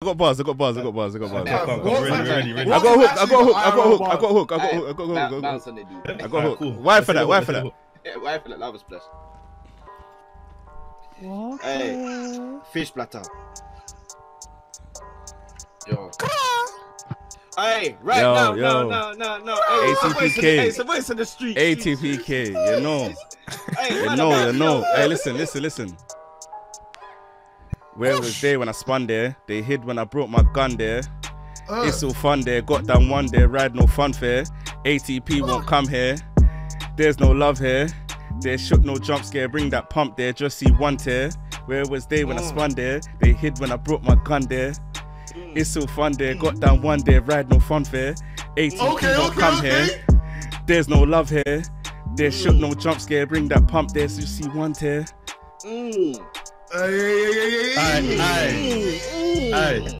bars. I got bars. Ready. I got a hook. Why for that? Yeah, why for that lava splash? What? Hey, fish platter. Yo. Hey, right now. Hey, ATPK. it's a voice in the street. ATPK, you know. Hey, you know. Hey, listen. Where was they when I spun there? They hid when I brought my gun there. It's all fun there. Got down one there, ride no fun fair. ATP won't come here. There's no love here. There shook no jump scare. Bring that pump there. Just see one tear. Where was they when I spun there? They hid when I brought my gun there. It's all fun there. Got down one there, ride no fun fair. ATP won't come here. There's no love here. There shook no jump scare. Bring that pump there. So you see one tear. Aye.